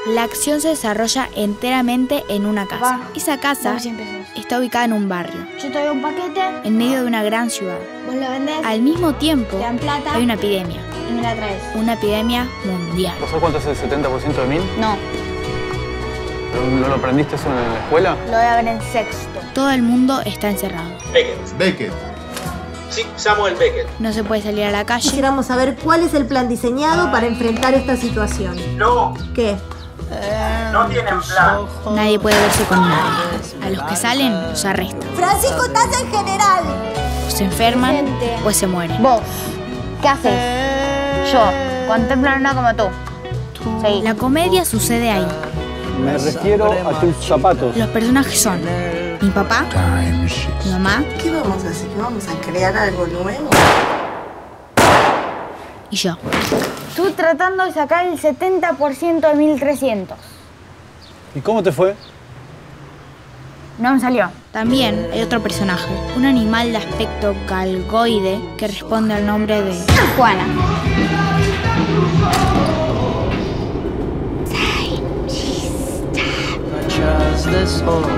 La acción se desarrolla enteramente en una casa. Papá, Esa casa dame 100 pesos. está ubicada en un barrio, Yo te doy un paquete, en medio de una gran ciudad. vos lo vendés, Al mismo tiempo, te dan plata hay una epidemia. y me la traes. Una epidemia mundial. ¿Vos sabés cuánto es el 70% de 1000? No, ¿No lo aprendiste eso en la escuela? lo voy a ver en sexto. Todo el mundo está encerrado. Beckett. Sí, Samuel Beckett. No se puede salir a la calle. Quisiéramos saber cuál es el plan diseñado para enfrentar esta situación. No, ¿Qué? no tienen plan. Nadie puede verse con nadie. A los que salen, los arrestan. Francisco, estás en general. O se enferman, Presente. o se mueren. Vos, ¿qué haces? Yo, contemplo una como tú. Sí. La comedia sucede ahí. Me refiero a tus zapatos. Los personajes son mi papá, mi mamá ¿Qué vamos a hacer? ¿Que vamos a crear algo nuevo? y yo. Estoy tratando de sacar el 70% de 1300. ¿Y cómo te fue? No me salió. También hay otro personaje, un animal de aspecto galgoide que responde al nombre de Juana. Just this whole